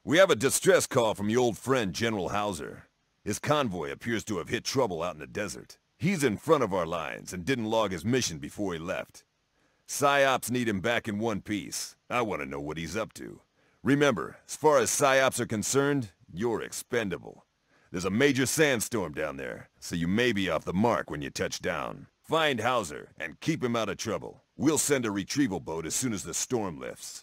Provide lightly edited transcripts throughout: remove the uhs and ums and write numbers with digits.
We have a distress call from your old friend General Hauser. His convoy appears to have hit trouble out in the desert. He's in front of our lines and didn't log his mission before he left. Psi-Ops need him back in one piece. I want to know what he's up to. Remember, as far as Psi-Ops are concerned, you're expendable. There's a major sandstorm down there, so you may be off the mark when you touch down. Find Hauser and keep him out of trouble. We'll send a retrieval boat as soon as the storm lifts.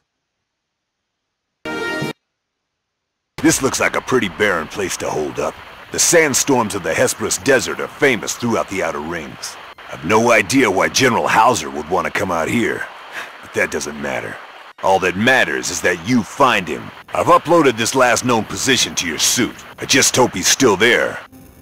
This looks like a pretty barren place to hold up. The sandstorms of the Hesperus desert are famous throughout the Outer Rings. I've no idea why General Hauser would want to come out here, but that doesn't matter. All that matters is that you find him. I've uploaded this last known position to your suit. I just hope he's still there.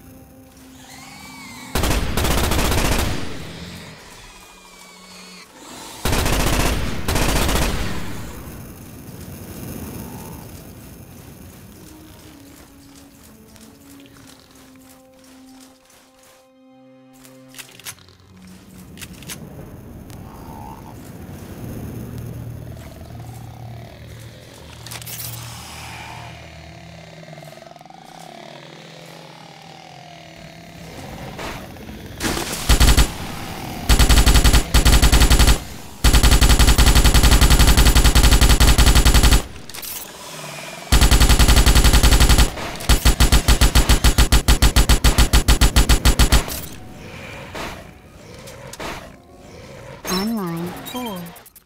Online 4.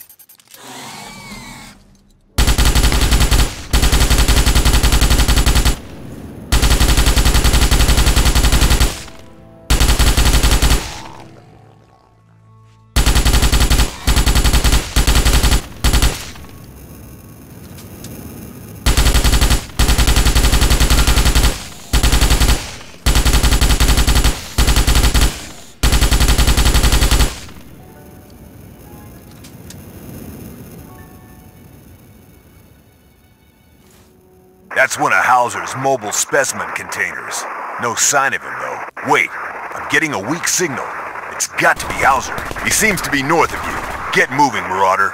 That's one of Hauser's mobile specimen containers. No sign of him, though. Wait, I'm getting a weak signal. It's got to be Hauser. He seems to be north of you. Get moving, Marauder.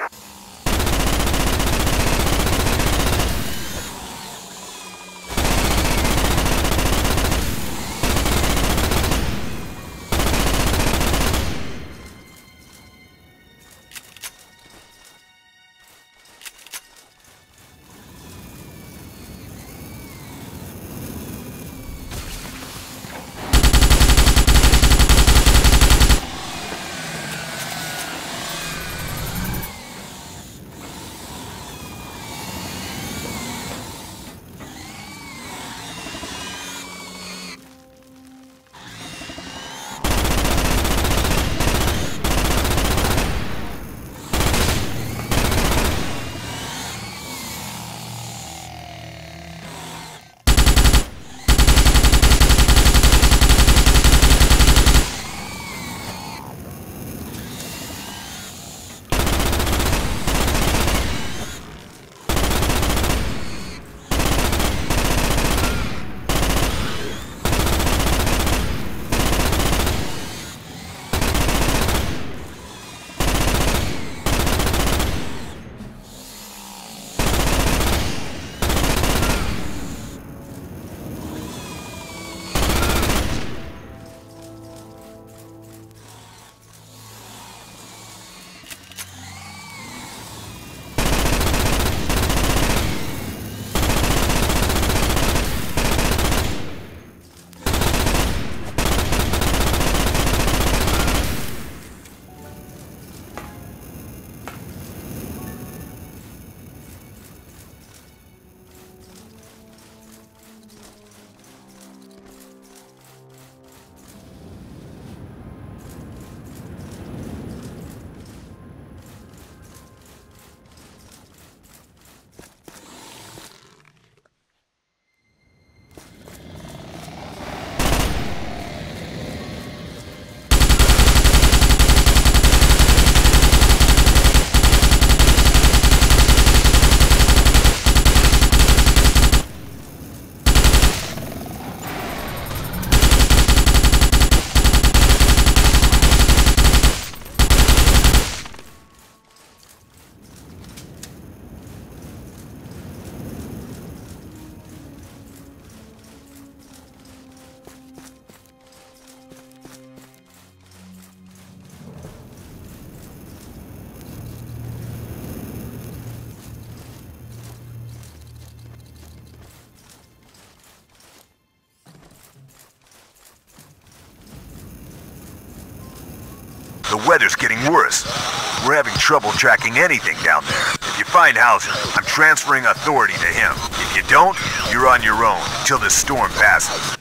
The weather's getting worse. We're having trouble tracking anything down there. If you find Hauser, I'm transferring authority to him. If you don't, you're on your own until this storm passes.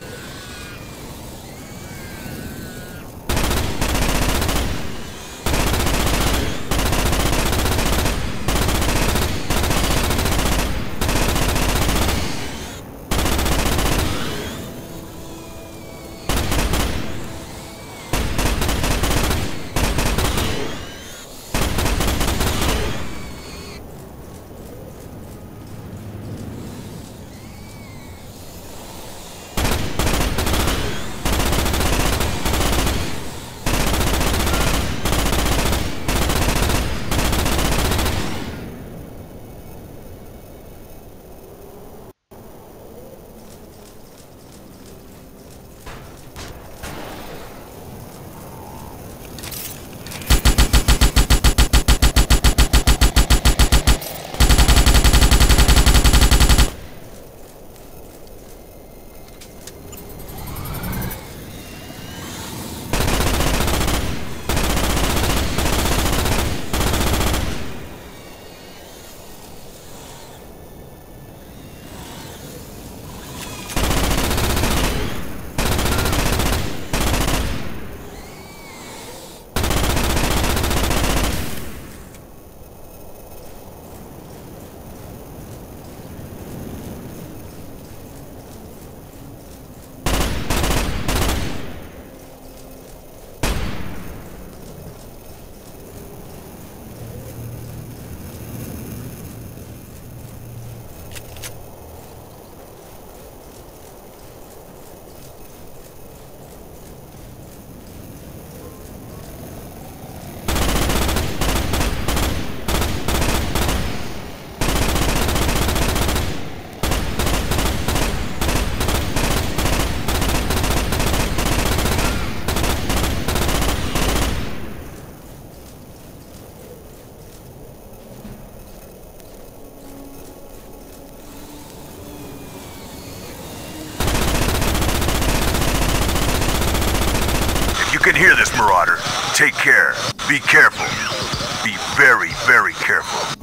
You can hear this, Marauder. Take care. Be careful. Be very, very careful.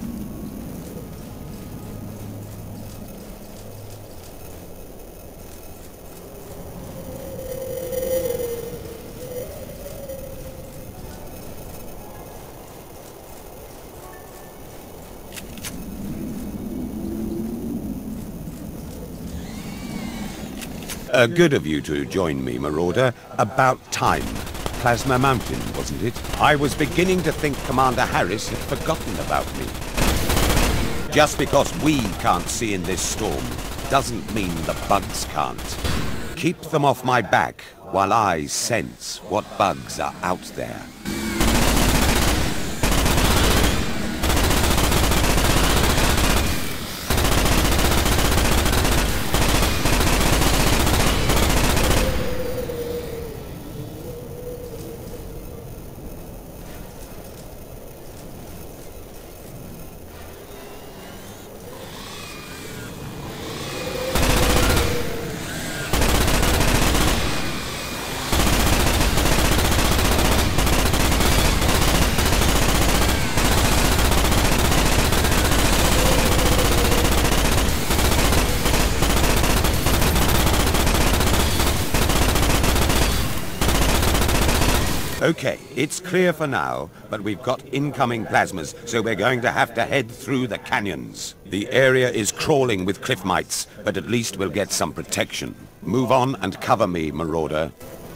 Good of you to join me, Marauder. About time. Plasma Mountain, wasn't it? I was beginning to think Commander Harris had forgotten about me. Just because we can't see in this storm doesn't mean the bugs can't. Keep them off my back while I sense what bugs are out there. Okay, it's clear for now, but we've got incoming plasmas, so we're going to have to head through the canyons. The area is crawling with cliff mites, but at least we'll get some protection. Move on and cover me, Marauder.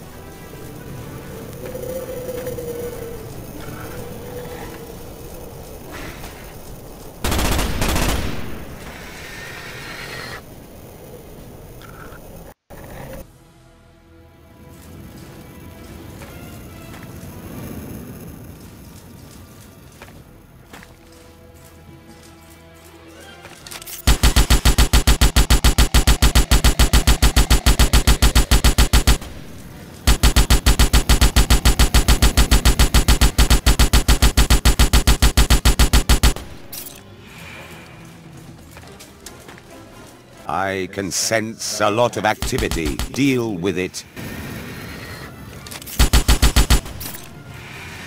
I can sense a lot of activity. Deal with it.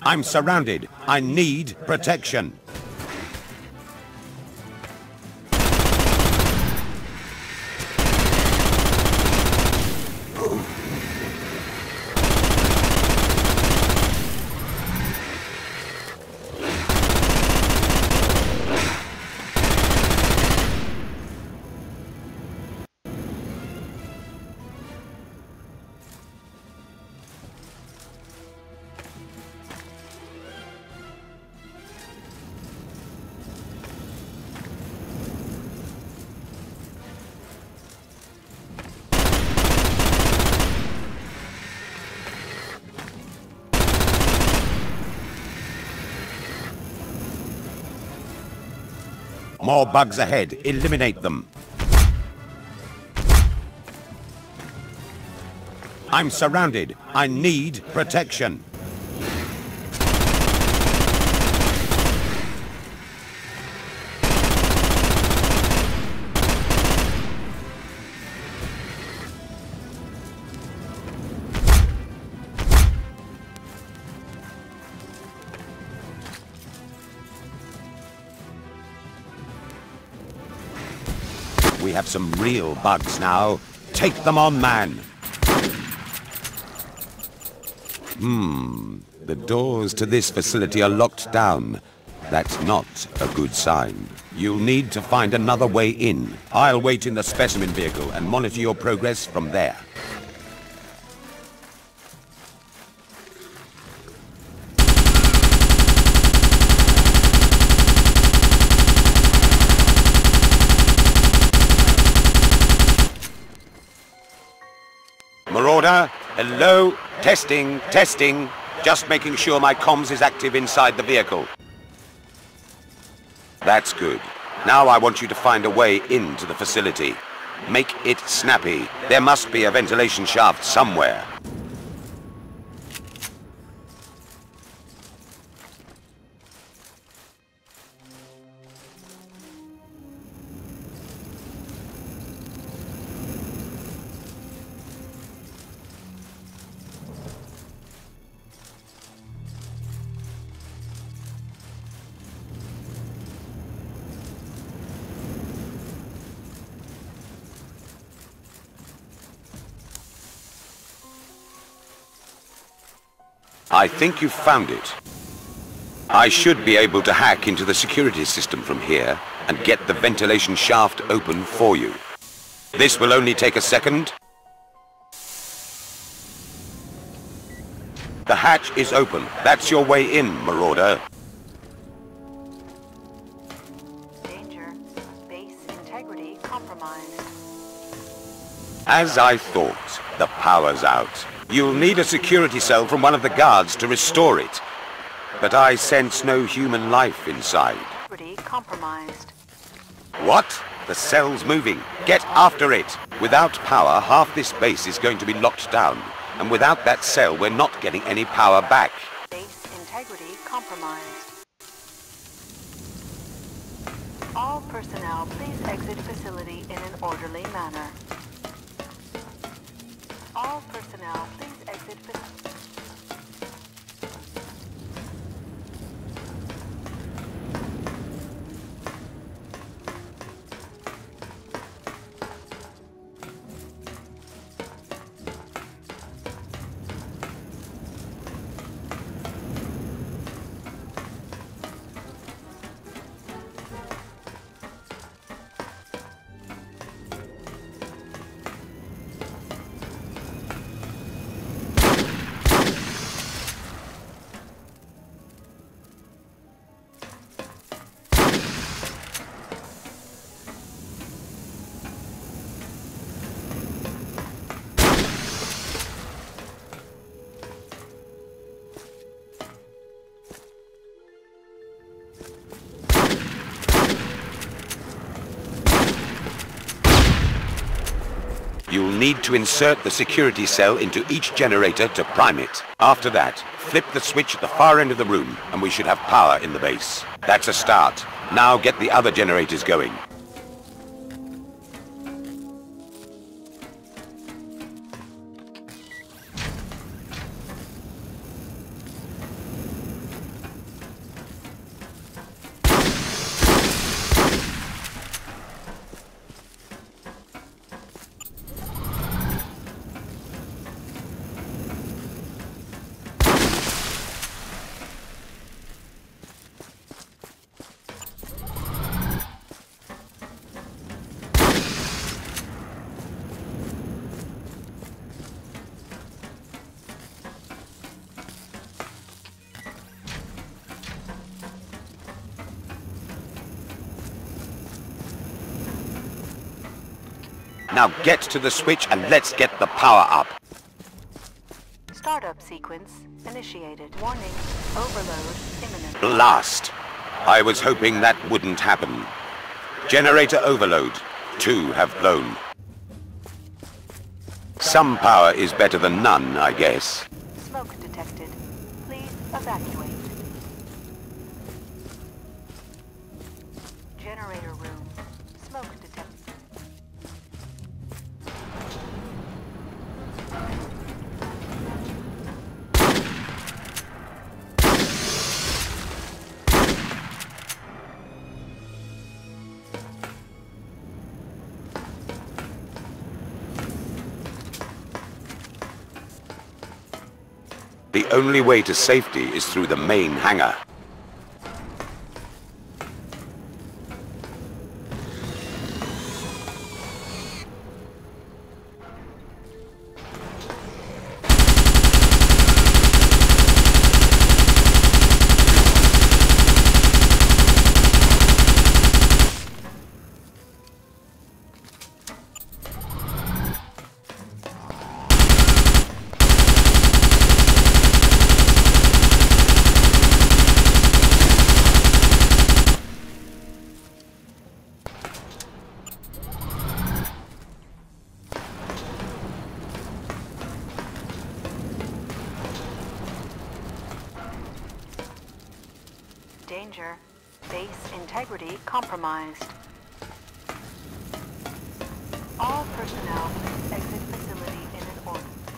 I'm surrounded. I need protection. More bugs ahead. Eliminate them. I'm surrounded. I need protection. We have some real bugs now. Take them on, man. The doors to this facility are locked down. That's not a good sign. You'll need to find another way in. I'll wait in the specimen vehicle and monitor your progress from there. Marauder, hello? Testing, testing. Just making sure my comms is active inside the vehicle. That's good. Now I want you to find a way into the facility. Make it snappy. There must be a ventilation shaft somewhere. I think you've found it. I should be able to hack into the security system from here and get the ventilation shaft open for you. This will only take a second. The hatch is open. That's your way in, Marauder. Danger. Base integrity compromised. As I thought, the power's out. You'll need a security cell from one of the guards to restore it. But I sense no human life inside. Integrity compromised. What? The cell's moving. Get after it. Without power, half this base is going to be locked down. And without that cell, we're not getting any power back. Base integrity compromised. All personnel, please exit facility in an orderly manner. All personnel, please exit facility. You'll need to insert the security cell into each generator to prime it. After that, flip the switch at the far end of the room, and we should have power in the base. That's a start. Now get the other generators going. Now get to the switch and let's get the power up. Startup sequence initiated. Warning, overload imminent. Blast! I was hoping that wouldn't happen. Generator overload. 2 have blown. Some power is better than none, I guess. Smoke detected. Please evacuate. Generator room. Smoke detected. The only way to safety is through the main hangar. Danger. Base integrity compromised. All personnel please exit facility in an order.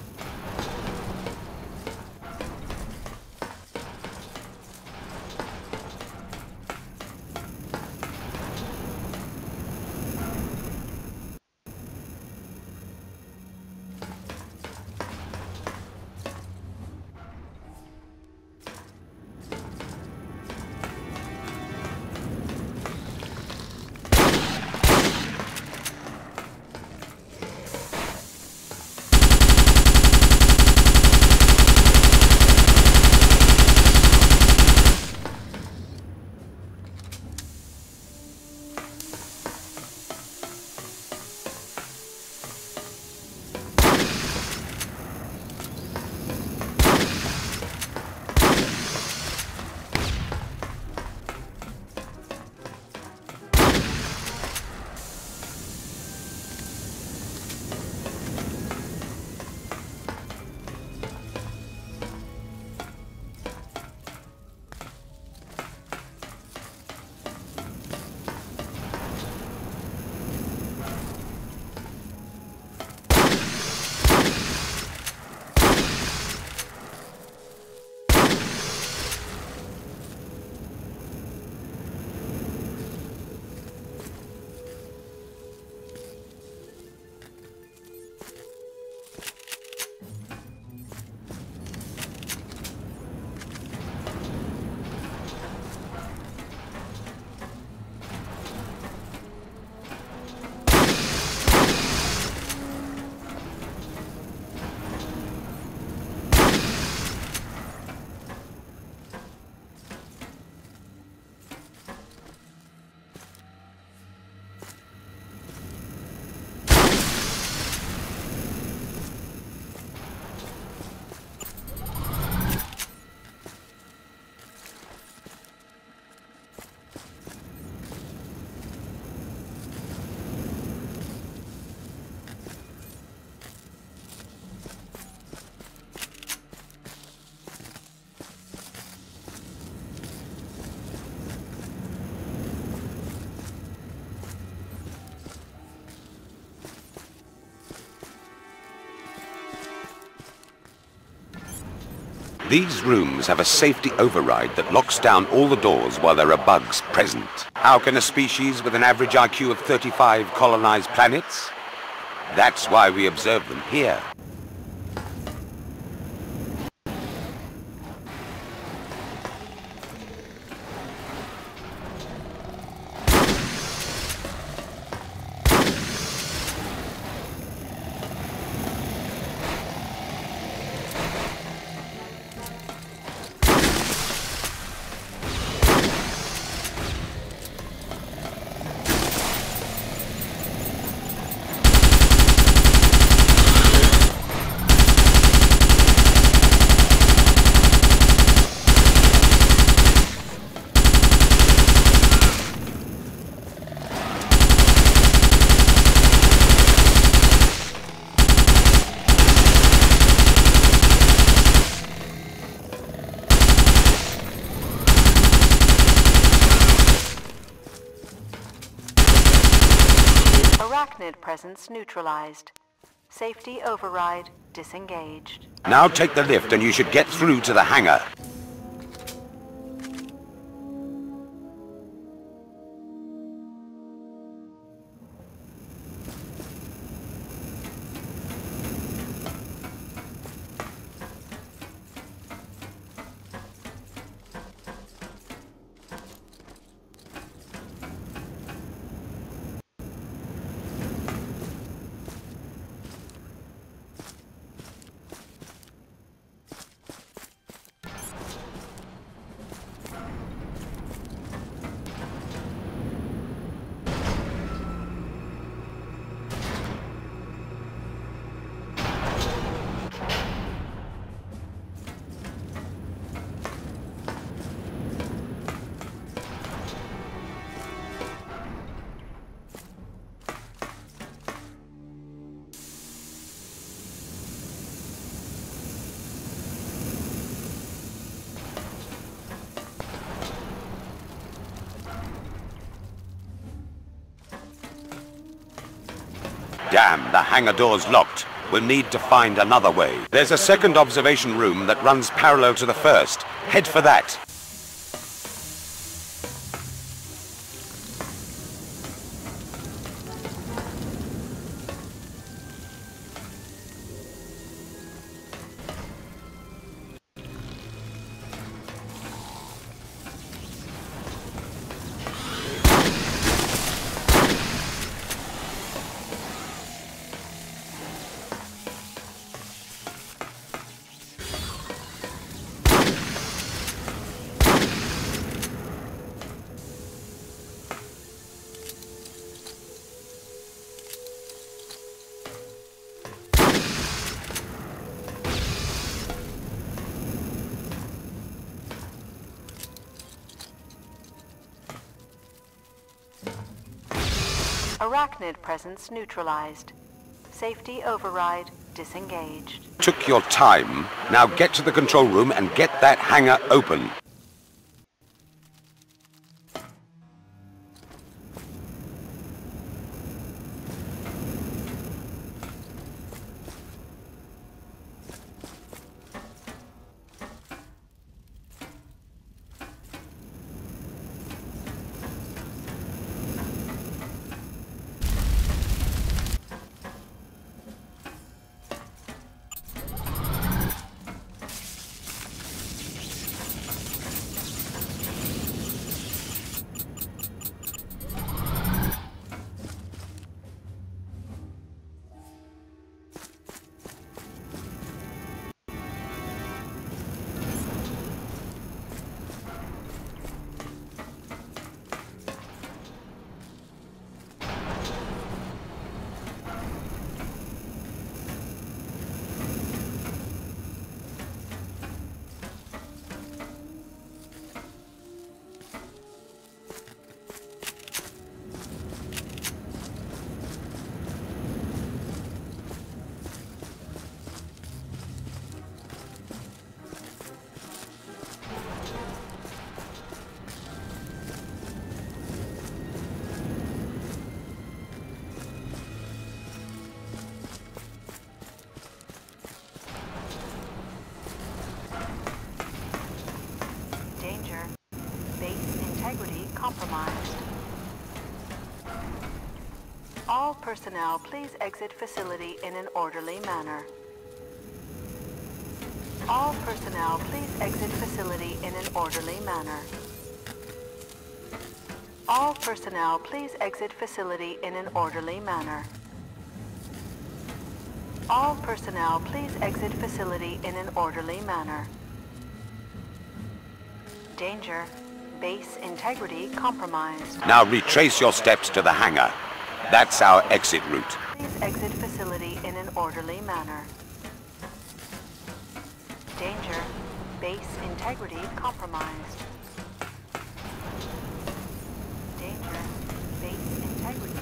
These rooms have a safety override that locks down all the doors while there are bugs present. How can a species with an average IQ of 35 colonize planets? That's why we observe them here. Arachnid presence neutralized. Safety override disengaged. Now take the lift and you should get through to the hangar. Damn, the hangar door's locked. We'll need to find another way. There's a second observation room that runs parallel to the first. Head for that. Arachnid presence neutralized. Safety override disengaged. Took your time. Now get to the control room and get that hangar open. Compromised. All personnel, please exit facility in an orderly manner. All personnel, please exit facility in an orderly manner. All personnel, please exit facility in an orderly manner. All personnel, please exit facility in an orderly manner. Danger. Base integrity compromised. Now retrace your steps to the hangar. That's our exit route. Please exit facility in an orderly manner. Danger. Base integrity compromised. Danger. Base integrity.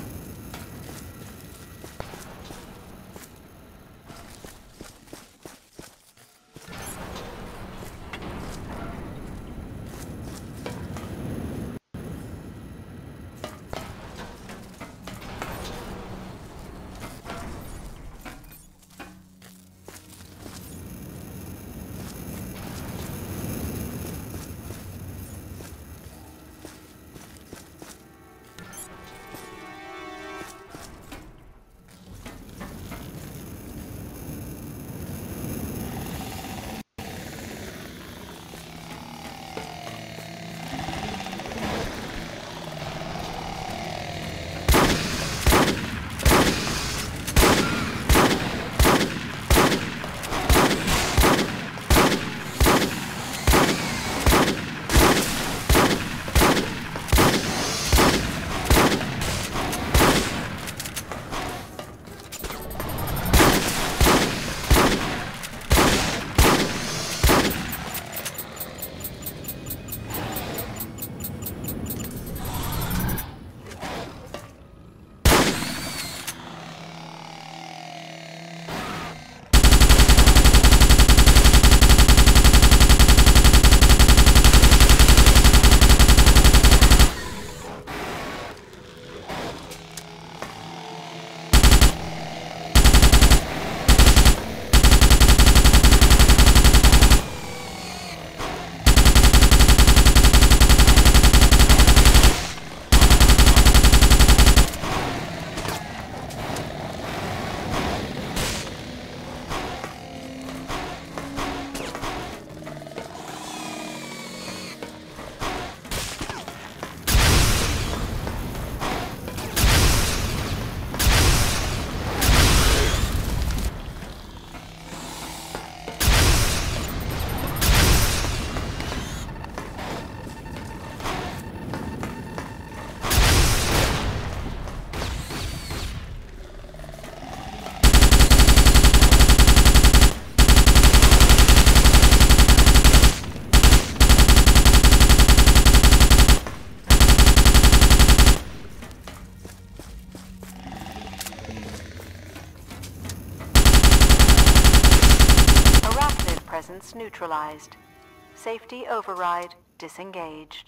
presence neutralized. Safety override disengaged.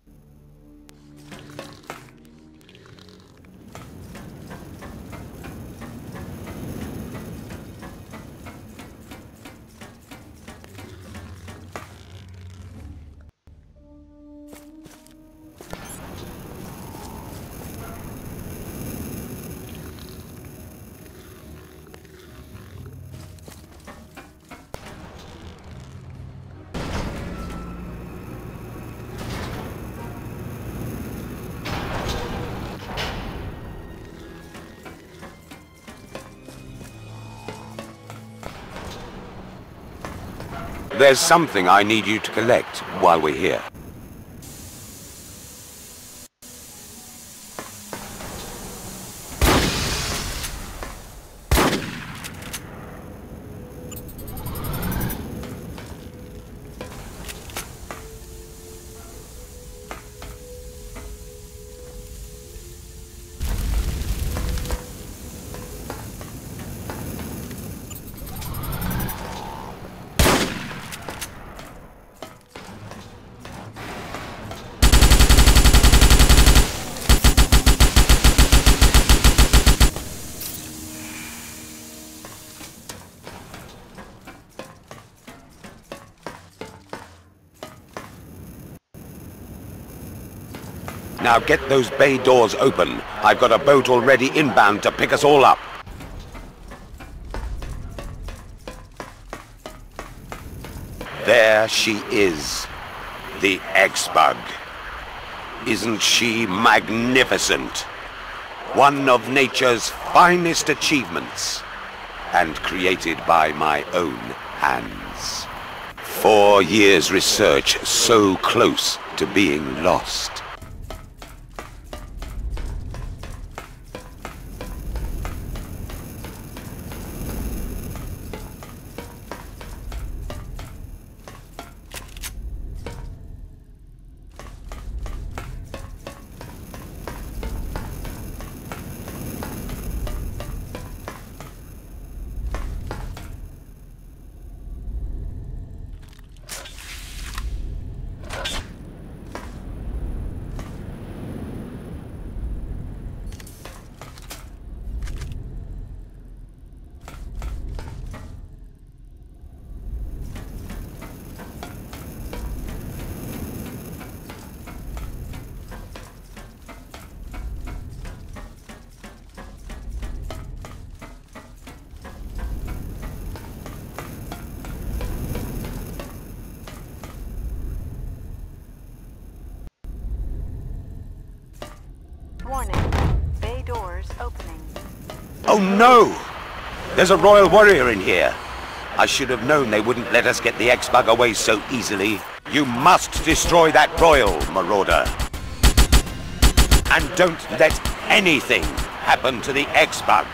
There's something I need you to collect while we're here. Now get those bay doors open. I've got a boat already inbound to pick us all up. There she is, the X-Bug. Isn't she magnificent? One of nature's finest achievements, and created by my own hands. 4 years research so close to being lost. Warning. Bay doors opening. Oh no! There's a royal warrior in here. I should have known they wouldn't let us get the X-Bug away so easily. You must destroy that royal, Marauder. And don't let anything happen to the X-Bug.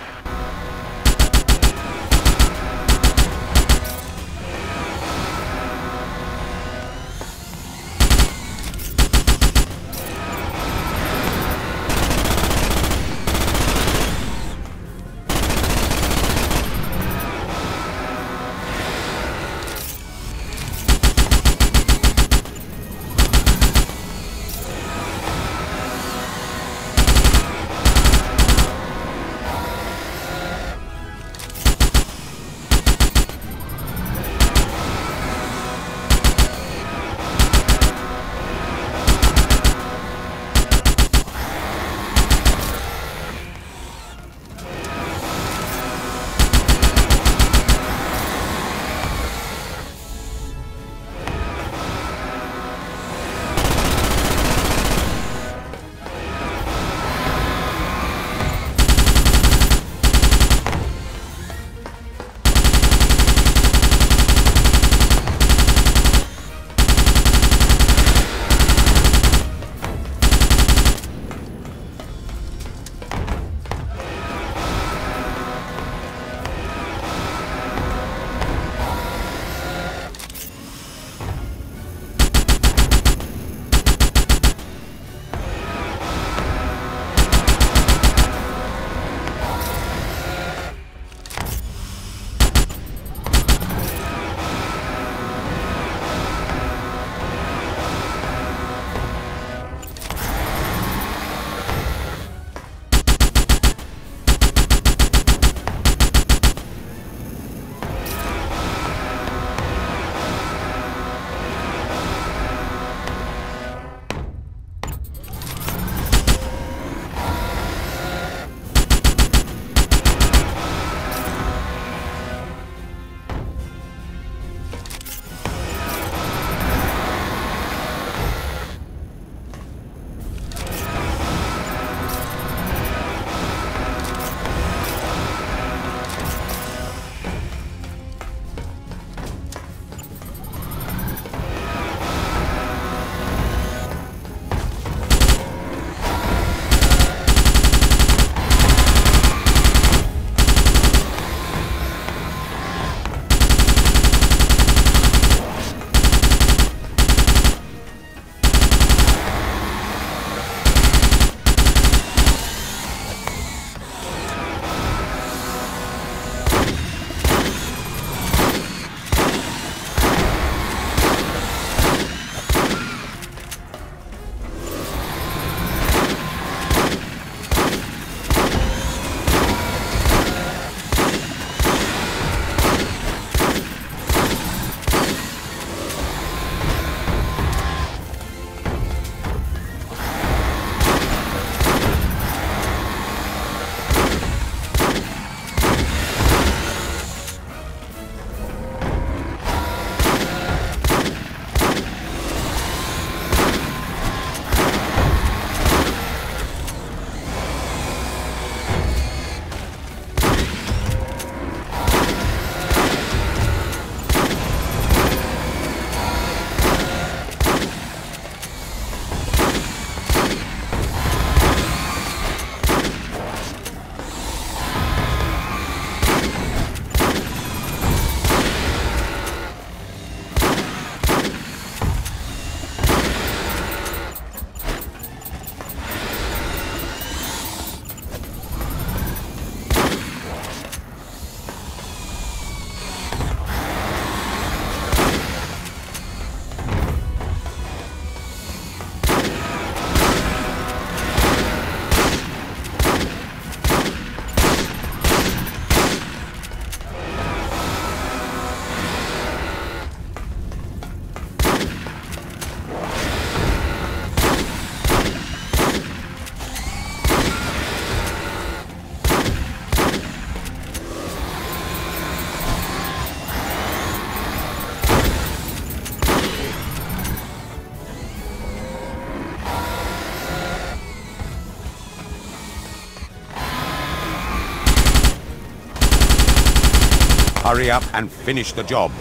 Hurry up and finish the job.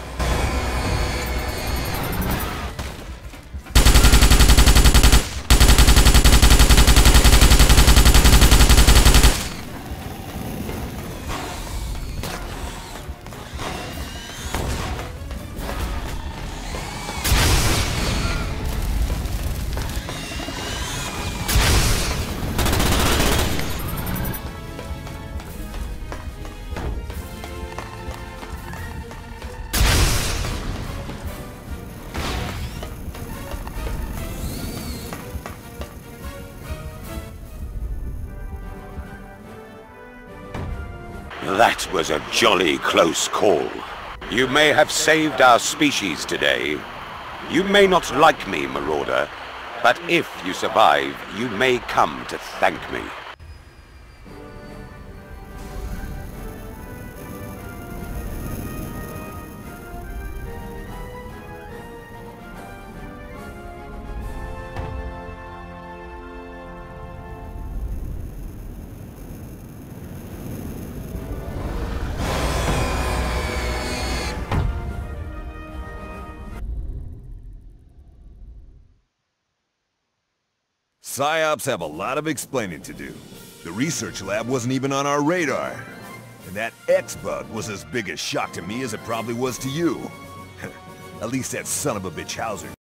That was a jolly close call. You may have saved our species today. You may not like me, Marauder, but if you survive, you may come to thank me. Psi-Ops have a lot of explaining to do. The research lab wasn't even on our radar. And that X-bug was as big a shock to me as it probably was to you. At least that son of a bitch Hauser